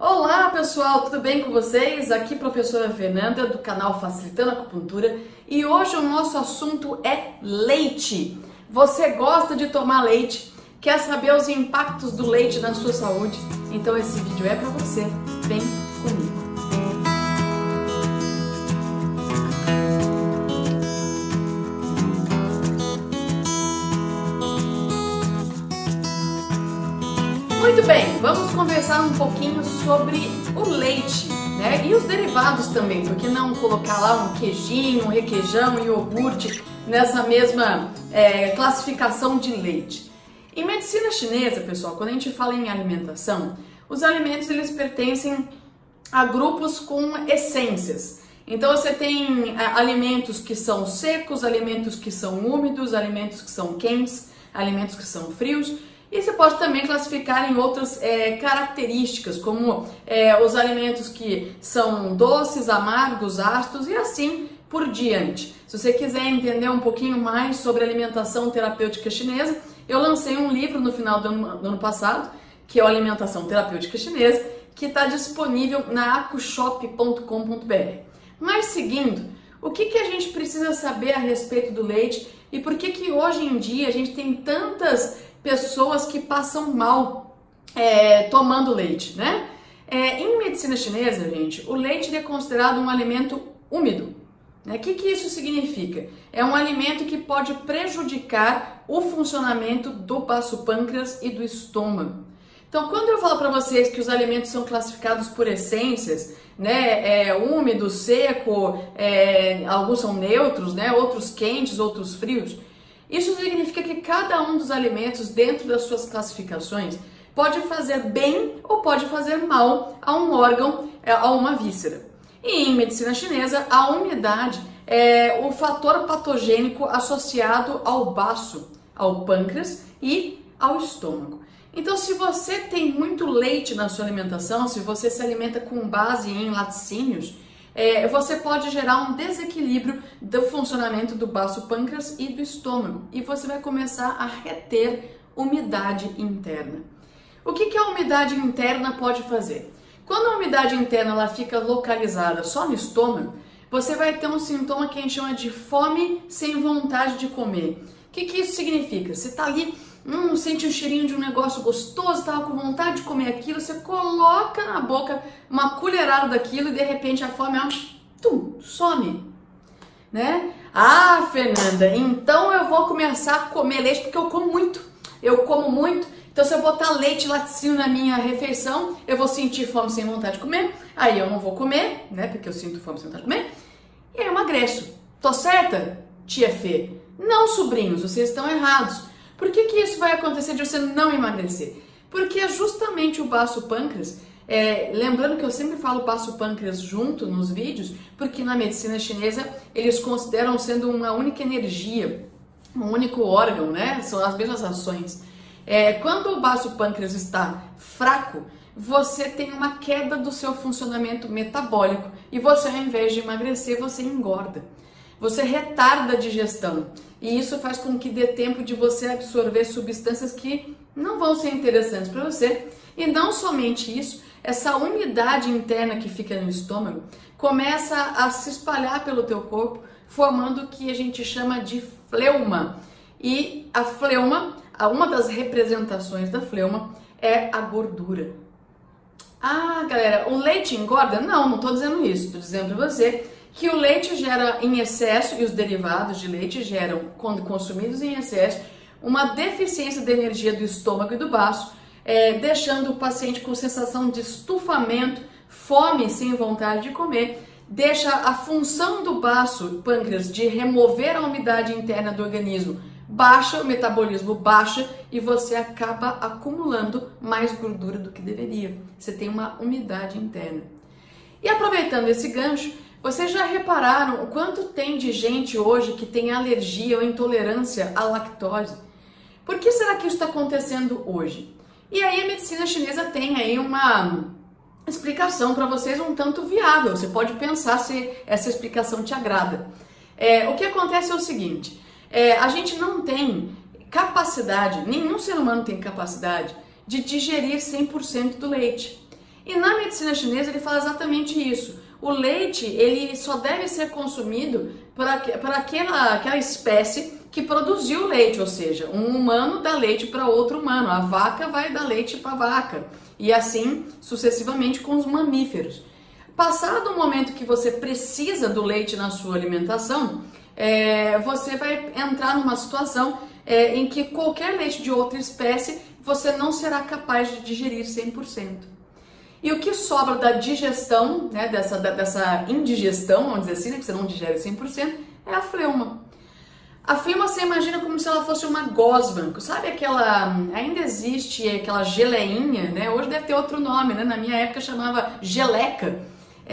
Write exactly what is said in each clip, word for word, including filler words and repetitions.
Olá pessoal, tudo bem com vocês? Aqui professora Fernanda do canal Facilitando a Acupuntura e hoje o nosso assunto é leite. Você gosta de tomar leite? Quer saber os impactos do leite na sua saúde? Então esse vídeo é para você. Vem comigo. Muito bem, vamos conversar um pouquinho sobre o leite, né? E os derivados também, porque não colocar lá um queijinho, um requeijão, um iogurte nessa mesma é, classificação de leite. Em medicina chinesa, pessoal, quando a gente fala em alimentação, os alimentos eles pertencem a grupos com essências. Então você tem é, alimentos que são secos, alimentos que são úmidos, alimentos que são quentes, alimentos que são frios. E você pode também classificar em outras é, características, como é, os alimentos que são doces, amargos, ácidos e assim por diante. Se você quiser entender um pouquinho mais sobre alimentação terapêutica chinesa, eu lancei um livro no final do ano, do ano passado, que é o Alimentação Terapêutica Chinesa, que está disponível na acushop ponto com ponto br. Mas seguindo, o que, que a gente precisa saber a respeito do leite e por que que hoje em dia a gente tem tantas pessoas que passam mal é, tomando leite, né? É, em medicina chinesa, gente, o leite é considerado um alimento úmido. O que que isso significa? É um alimento que pode prejudicar o funcionamento do baço pâncreas e do estômago. Então, quando eu falo para vocês que os alimentos são classificados por essências, né, é, úmido, seco, é, alguns são neutros, né, outros quentes, outros frios, isso significa que cada um dos alimentos dentro das suas classificações pode fazer bem ou pode fazer mal a um órgão, a uma víscera. E em medicina chinesa, a umidade é o fator patogênico associado ao baço, ao pâncreas e ao estômago. Então, se você tem muito leite na sua alimentação, se você se alimenta com base em laticínios, É, você pode gerar um desequilíbrio do funcionamento do baço pâncreas e do estômago e você vai começar a reter umidade interna. O que que a umidade interna pode fazer? Quando a umidade interna ela fica localizada só no estômago, você vai ter um sintoma que a gente chama de fome sem vontade de comer. O que que isso significa? Você está ali, hum, sente um cheirinho de um negócio gostoso, estava com vontade de comer aquilo, você coloca na boca uma colherada daquilo e de repente a fome ó, tum, some, né? Ah, Fernanda, então eu vou começar a comer leite porque eu como muito, eu como muito, então se eu botar leite laticínio na minha refeição, eu vou sentir fome sem vontade de comer, aí eu não vou comer, né, porque eu sinto fome sem vontade de comer, e aí eu emagreço. Tô certa, tia Fê? Não, sobrinhos, vocês estão errados. Por que que isso vai acontecer de você não emagrecer? Porque é justamente o baço pâncreas, é, lembrando que eu sempre falo baço pâncreas junto nos vídeos, porque na medicina chinesa eles consideram sendo uma única energia, um único órgão, né? São as mesmas ações. É, quando o baço pâncreas está fraco, você tem uma queda do seu funcionamento metabólico e você, ao invés de emagrecer, você engorda. Você retarda a digestão e isso faz com que dê tempo de você absorver substâncias que não vão ser interessantes para você. E não somente isso, essa umidade interna que fica no estômago começa a se espalhar pelo teu corpo, formando o que a gente chama de fleuma. E a fleuma, uma das representações da fleuma é a gordura. Ah, galera, o leite engorda? Não, não estou dizendo isso, estou dizendo para você que o leite gera em excesso e os derivados de leite geram, quando consumidos em excesso, uma deficiência de energia do estômago e do baço, é, deixando o paciente com sensação de estufamento, fome sem vontade de comer, deixa a função do baço pâncreas de remover a umidade interna do organismo baixa, o metabolismo baixa e você acaba acumulando mais gordura do que deveria. Você tem uma umidade interna. E aproveitando esse gancho, vocês já repararam o quanto tem de gente hoje que tem alergia ou intolerância à lactose? Por que será que isso está acontecendo hoje? E aí a medicina chinesa tem aí uma explicação para vocês um tanto viável. Você pode pensar se essa explicação te agrada. É, o que acontece é o seguinte, é, a gente não tem capacidade, nenhum ser humano tem capacidade de digerir cem por cento do leite. E na medicina chinesa ele fala exatamente isso. O leite, ele só deve ser consumido por, aqu por aquela, aquela espécie que produziu o leite, ou seja, um humano dá leite para outro humano, a vaca vai dar leite para a vaca, e assim sucessivamente com os mamíferos. Passado o momento que você precisa do leite na sua alimentação, é, você vai entrar numa situação é, em que qualquer leite de outra espécie você não será capaz de digerir cem por cento. E o que sobra da digestão, né, dessa, dessa indigestão, vamos dizer assim, né, que você não digere cem por cento, é a fleuma. A fleuma você imagina como se ela fosse uma gosma, sabe aquela, ainda existe aquela geleinha, né, hoje deve ter outro nome, né, na minha época chamava geleca.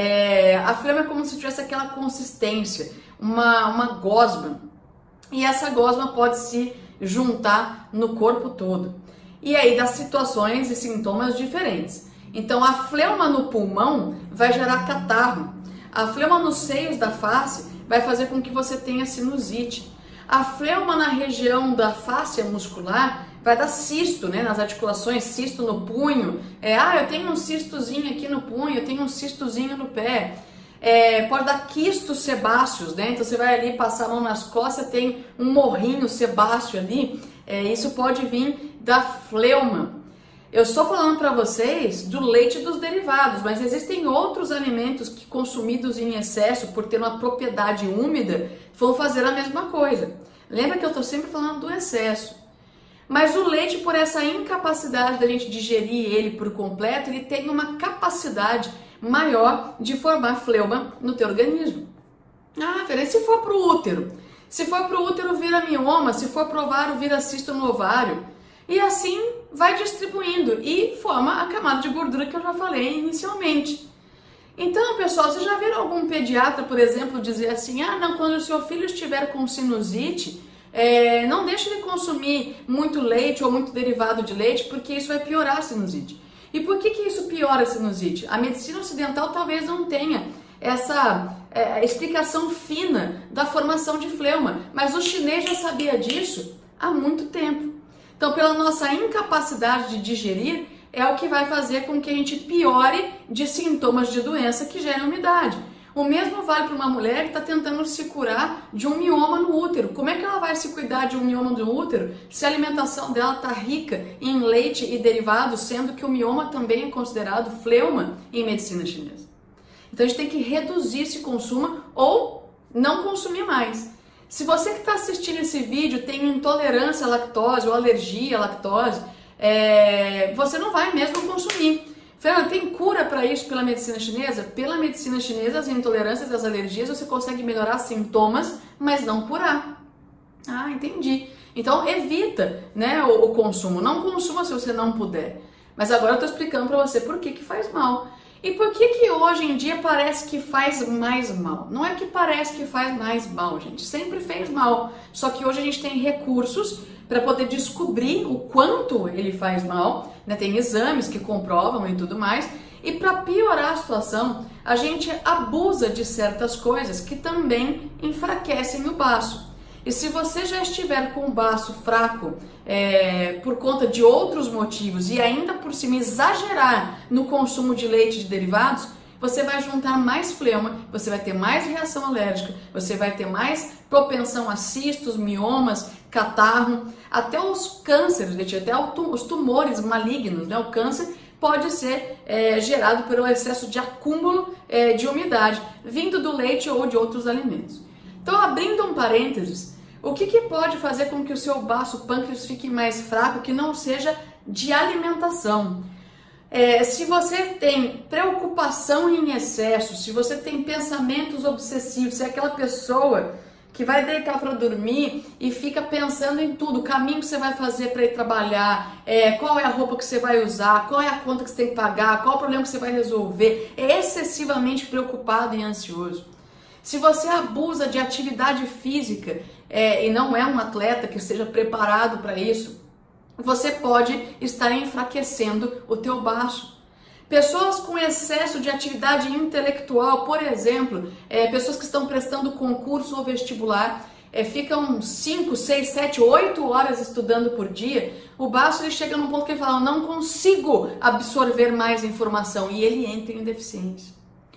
É, a fleuma é como se tivesse aquela consistência, uma, uma gosma, e essa gosma pode se juntar no corpo todo. E aí dá situações e sintomas diferentes. Então a fleuma no pulmão vai gerar catarro, a fleuma nos seios da face vai fazer com que você tenha sinusite, a fleuma na região da fáscia muscular vai dar cisto, né, nas articulações, cisto no punho, é, ah, eu tenho um cistozinho aqui no punho, eu tenho um cistozinho no pé, é, pode dar quistos sebáceos, né, então você vai ali passar a mão nas costas, tem um morrinho sebáceo ali, é, isso pode vir da fleuma. Eu estou falando para vocês do leite e dos derivados, mas existem outros alimentos que consumidos em excesso por ter uma propriedade úmida vão fazer a mesma coisa. Lembra que eu estou sempre falando do excesso. Mas o leite, por essa incapacidade da gente digerir ele por completo, ele tem uma capacidade maior de formar fleuma no teu organismo. Ah, Vera, e se for para o útero? Se for para o útero vira mioma, se for para o ovário vira cisto no ovário. E assim vai distribuindo e forma a camada de gordura que eu já falei inicialmente. Então, pessoal, vocês já viram algum pediatra, por exemplo, dizer assim, ah, não, quando o seu filho estiver com sinusite, é, não deixe ele consumir muito leite ou muito derivado de leite, porque isso vai piorar a sinusite. E por que que isso piora a sinusite? A medicina ocidental talvez não tenha essa é, explicação fina da formação de fleuma, mas o chinês já sabia disso há muito tempo. Então, pela nossa incapacidade de digerir, é o que vai fazer com que a gente piore de sintomas de doença que geram umidade. O mesmo vale para uma mulher que está tentando se curar de um mioma no útero. Como é que ela vai se cuidar de um mioma no útero se a alimentação dela está rica em leite e derivados, sendo que o mioma também é considerado fleuma em medicina chinesa? Então, a gente tem que reduzir esse consumo ou não consumir mais. Se você que está assistindo esse vídeo tem intolerância à lactose ou alergia à lactose, é, você não vai mesmo consumir. Fernanda, tem cura para isso pela medicina chinesa? Pela medicina chinesa, as intolerâncias e as alergias você consegue melhorar sintomas, mas não curar. Ah, entendi. Então evita, né, o, o consumo. Não consuma se você não puder. Mas agora eu estou explicando para você por que que faz mal. E por que que hoje em dia parece que faz mais mal? Não é que parece que faz mais mal, gente. Sempre fez mal. Só que hoje a gente tem recursos para poder descobrir o quanto ele faz mal, né? Tem exames que comprovam e tudo mais. E para piorar a situação, a gente abusa de certas coisas que também enfraquecem o baço. E se você já estiver com o baço fraco é, por conta de outros motivos e ainda por cima exagerar no consumo de leite e de derivados, você vai juntar mais fleuma, você vai ter mais reação alérgica, você vai ter mais propensão a cistos, miomas, catarro, até os cânceres, até os tumores malignos, né? O câncer pode ser é, gerado pelo excesso de acúmulo é, de umidade, vindo do leite ou de outros alimentos. Então, abrindo um parênteses, o que que pode fazer com que o seu baço pâncreas fique mais fraco, que não seja de alimentação? É, se você tem preocupação em excesso, se você tem pensamentos obsessivos, se é aquela pessoa que vai deitar para dormir e fica pensando em tudo, o caminho que você vai fazer para ir trabalhar, é, qual é a roupa que você vai usar, qual é a conta que você tem que pagar, qual é o problema que você vai resolver, é excessivamente preocupado e ansioso. Se você abusa de atividade física é, e não é um atleta que esteja preparado para isso, você pode estar enfraquecendo o teu baço. Pessoas com excesso de atividade intelectual, por exemplo, é, pessoas que estão prestando concurso ou vestibular, é, fica uns cinco, seis, sete, oito horas estudando por dia, o baço ele chega num ponto que ele fala, eu não consigo absorver mais informação, e ele entra em deficiência.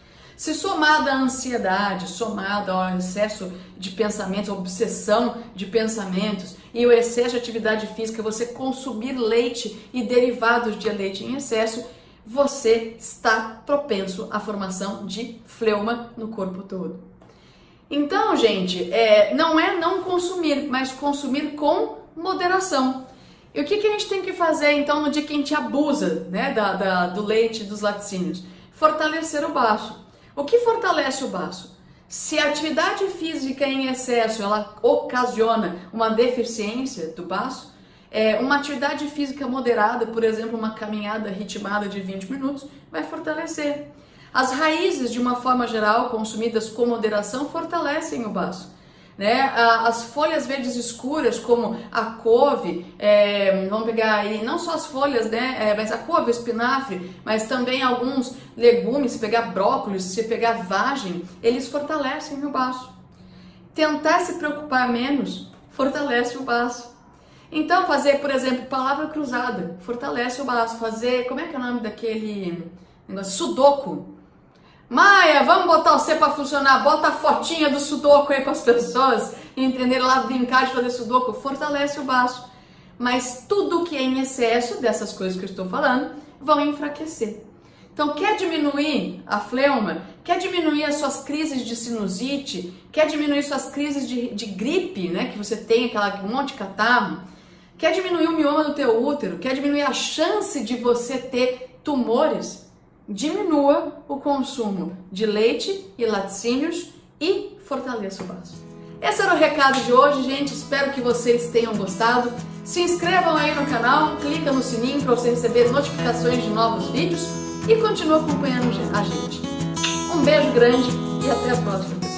Se somada à ansiedade, somada ao excesso de pensamentos, a obsessão de pensamentos e o excesso de atividade física, você consumir leite e derivados de leite em excesso, você está propenso à formação de fleuma no corpo todo. Então, gente, é, não é não consumir, mas consumir com moderação. E o que, que a gente tem que fazer, então, no dia que a gente abusa, né, da, da, do leite e dos laticínios? Fortalecer o baço. O que fortalece o baço? Se a atividade física em excesso, ela ocasiona uma deficiência do baço, é, uma atividade física moderada, por exemplo, uma caminhada ritmada de vinte minutos, vai fortalecer. As raízes, de uma forma geral, consumidas com moderação, fortalecem o baço. Né? As folhas verdes escuras, como a couve, é, vamos pegar aí não só as folhas, né, é, mas a couve, o espinafre, mas também alguns legumes, se pegar brócolis, se pegar vagem, eles fortalecem o baço. Tentar se preocupar menos fortalece o baço. Então, fazer, por exemplo, palavra cruzada, fortalece o baço. Fazer, como é que é o nome daquele negócio? Sudoku. Maia, vamos botar você para funcionar, bota a fotinha do sudoku aí para as pessoas entenderem lá, brincar de fazer sudoku, fortalece o baço. Mas tudo que é em excesso dessas coisas que eu estou falando, vão enfraquecer. Então, quer diminuir a fleuma, quer diminuir as suas crises de sinusite, quer diminuir suas crises de, de gripe, né, que você tem aquela, um monte de catarro, quer diminuir o mioma do teu útero, quer diminuir a chance de você ter tumores, diminua o consumo de leite e laticínios e fortaleça o baço. Esse era o recado de hoje, gente. Espero que vocês tenham gostado. Se inscrevam aí no canal, clica no sininho para você receber notificações de novos vídeos e continue acompanhando a gente. Um beijo grande e até a próxima.